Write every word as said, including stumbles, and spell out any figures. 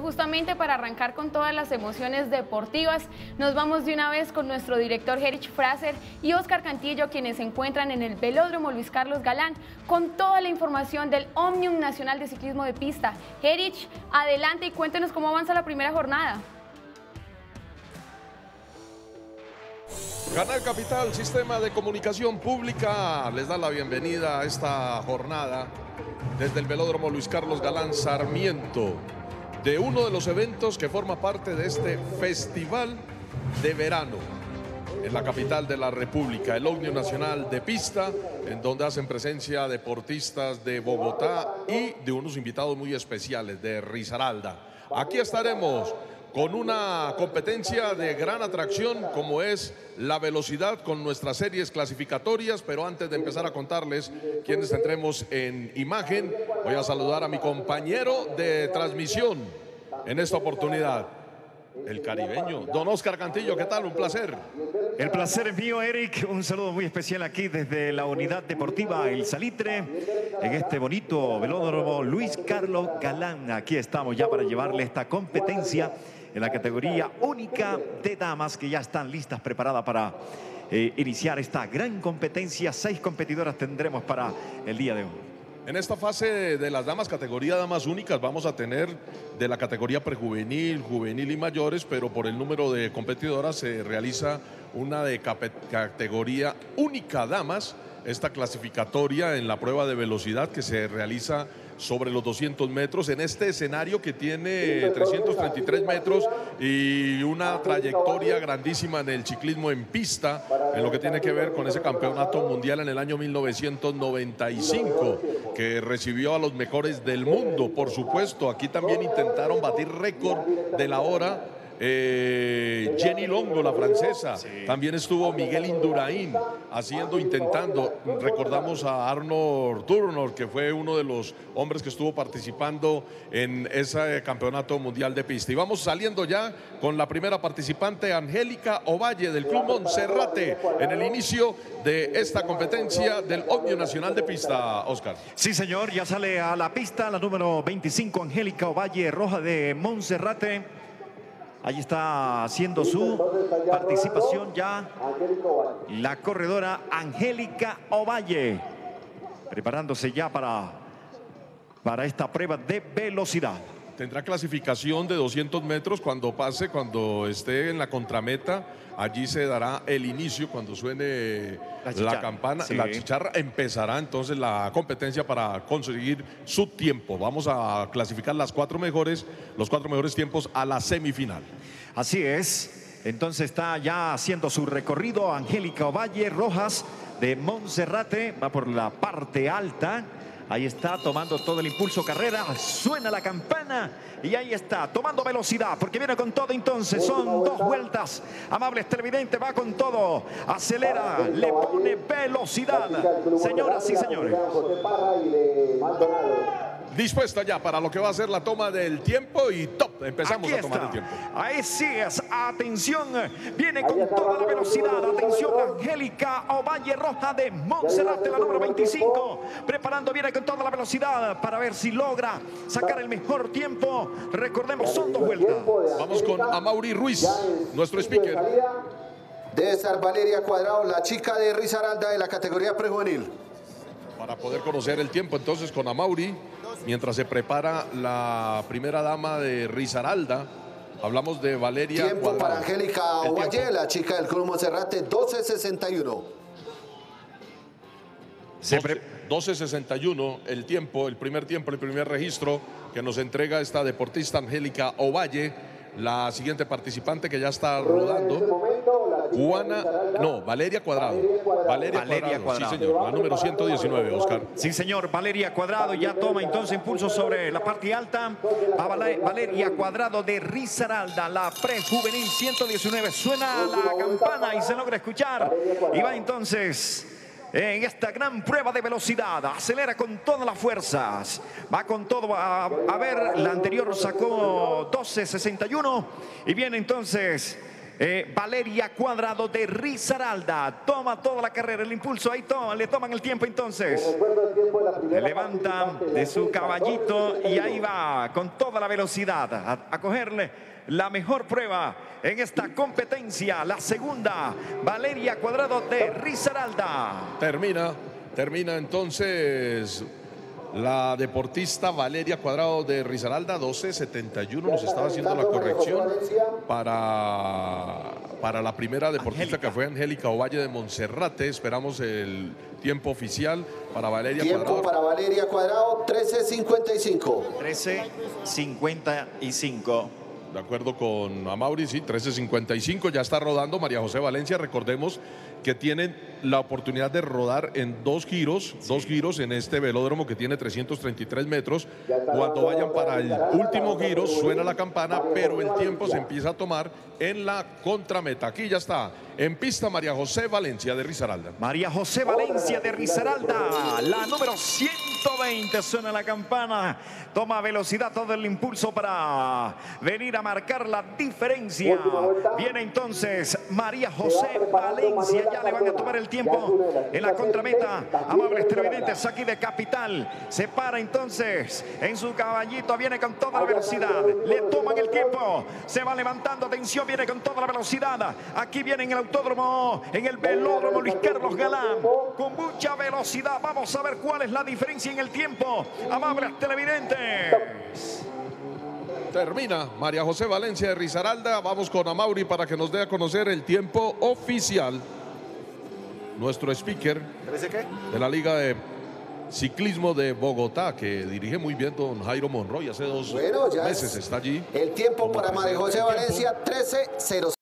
justamente para arrancar con todas las emociones deportivas, nos vamos de una vez con nuestro director Erich Fraser y Oscar Cantillo, quienes se encuentran en el Velódromo Luis Carlos Galán, con toda la información del Omnium Nacional de Ciclismo de Pista. Erich, adelante y cuéntenos cómo avanza la primera jornada. Canal Capital, Sistema de Comunicación Pública, les da la bienvenida a esta jornada desde el Velódromo Luis Carlos Galán Sarmiento, de uno de los eventos que forma parte de este festival de verano en la capital de la República, el Omnium Nacional de Pista, en donde hacen presencia deportistas de Bogotá y de unos invitados muy especiales de Risaralda. Aquí estaremos con una competencia de gran atracción como es la velocidad con nuestras series clasificatorias, pero antes de empezar a contarles quiénes tendremos en imagen, voy a saludar a mi compañero de transmisión en esta oportunidad, el caribeño, don Oscar Cantillo. ¿Qué tal? Un placer. El placer es mío, Eric. Un saludo muy especial aquí desde la Unidad Deportiva El Salitre, en este bonito velódromo Luis Carlos Galán. Aquí estamos ya para llevarle esta competencia en la categoría única de damas, que ya están listas, preparadas para eh, iniciar esta gran competencia. Seis competidoras tendremos para el día de hoy. En esta fase de las damas, categoría damas únicas, vamos a tener de la categoría prejuvenil, juvenil y mayores, pero por el número de competidoras se realiza una de categoría única damas, esta clasificatoria en la prueba de velocidad que se realiza sobre los doscientos metros, en este escenario que tiene trescientos treinta y tres metros y una trayectoria grandísima en el ciclismo en pista, en lo que tiene que ver con ese campeonato mundial en el año mil novecientos noventa y cinco, que recibió a los mejores del mundo. Por supuesto, aquí también intentaron batir récord de la hora. Eh, Jenny Longo, la francesa, sí. También estuvo Miguel Indurain haciendo, intentando. Recordamos a Arnold Turnor, que fue uno de los hombres que estuvo participando en ese campeonato mundial de pista. Y vamos saliendo ya con la primera participante, Angélica Ovalle, del Club Monserrate, en el inicio de esta competencia del Omnium Nacional de Pista. Oscar. Sí, señor, ya sale a la pista la número veinticinco, Angélica Ovalle Roja de Monserrate. Ahí está haciendo su participación ya la corredora Angélica Ovalle, preparándose ya para, para esta prueba de velocidad. Tendrá clasificación de doscientos metros cuando pase, cuando esté en la contrameta. Allí se dará el inicio cuando suene la, la campana, sí. La chicharra. Empezará entonces la competencia para conseguir su tiempo. Vamos a clasificar las cuatro mejores, los cuatro mejores tiempos a la semifinal. Así es. Entonces está ya haciendo su recorrido Angélica Ovalle Rojas de Monserrate. Va por la parte alta. Ahí está tomando todo el impulso carrera, suena la campana y ahí está tomando velocidad porque viene con todo. Entonces son dos vueltas, amables televidentes, va con todo, acelera, le pone velocidad, señoras y señores. Dispuesta ya para lo que va a ser la toma del tiempo y top, empezamos Aquí a tomar está. el tiempo. Ahí sí es, atención, viene con toda la velocidad, atención, Angélica Ovalle Roja de Monserrate, la número veinticinco, preparando, viene con toda la velocidad para ver si logra sacar el mejor tiempo. Recordemos, son dos vueltas. Vamos con Amaury Ruiz, nuestro speaker. Debe estar Valeria Cuadrado, la chica de Risaralda de la categoría prejuvenil. Para poder conocer el tiempo entonces con Amaury, mientras se prepara la primera dama de Risaralda, hablamos de Valeria Tiempo Cuadrado. para Angélica Ovalle, la chica del Club Monserrate, doce sesenta y uno. doce sesenta y uno el tiempo, el primer tiempo, el primer registro que nos entrega esta deportista Angélica Ovalle. La siguiente participante que ya está rodando, Juana, no, Valeria Cuadrado. Valeria, Valeria Cuadrado, Cuadrado. Sí, señor, la número ciento diecinueve, Oscar. Sí, señor, Valeria Cuadrado ya toma entonces impulso sobre la parte alta. A Valeria Cuadrado de Risaralda, la prejuvenil ciento diecinueve. Suena la campana y se logra escuchar. Y va entonces en esta gran prueba de velocidad, acelera con todas las fuerzas, va con todo. A, a ver, la anterior sacó doce sesenta y uno y viene entonces Eh, Valeria Cuadrado de Risaralda. Toma toda la carrera, el impulso. Ahí toma, le toman el tiempo entonces. Le levantan de su caballito y ahí va con toda la velocidad a, a cogerle la mejor prueba en esta competencia. La segunda, Valeria Cuadrado de Risaralda. Termina, termina entonces la deportista Valeria Cuadrado de Risaralda, doce setenta y uno. Nos estaba haciendo la corrección para, para la primera deportista Angélica. Que fue Angélica Ovalle de Monserrate. Esperamos el tiempo oficial para Valeria tiempo Cuadrado. Tiempo para Valeria Cuadrado, trece cincuenta y cinco. trece cincuenta y cinco. De acuerdo con Amaury, sí, trece cincuenta y cinco. Ya está rodando María José Valencia. Recordemos que tienen la oportunidad de rodar en dos giros, sí. dos giros en este velódromo que tiene trescientos treinta y tres metros. Cuando vayan para el último giro, suena la campana, pero el tiempo se empieza a tomar en la contrameta. Aquí ya está, en pista María José Valencia de Risaralda. María José Valencia de Risaralda, la número ciento veinte, suena la campana. Toma velocidad, todo el impulso para venir a marcar la diferencia. Viene entonces María José Valencia. Ya le van a tomar el tiempo en la contrameta. Amables televidentes aquí de Capital. Se para entonces en su caballito. Viene con toda la velocidad. Le toman el tiempo. Se va levantando. Atención, viene con toda la velocidad. Aquí viene en el autódromo, en el velódromo Luis Carlos Galán. Con mucha velocidad. Vamos a ver cuál es la diferencia en el tiempo. Amables televidentes. Termina María José Valencia de Risaralda. Vamos con Amaury para que nos dé a conocer el tiempo oficial. Nuestro speaker de la Liga de Ciclismo de Bogotá, que dirige muy bien don Jairo Monroy. Hace dos bueno, ya meses está allí. El tiempo para María José Valencia, trece cero.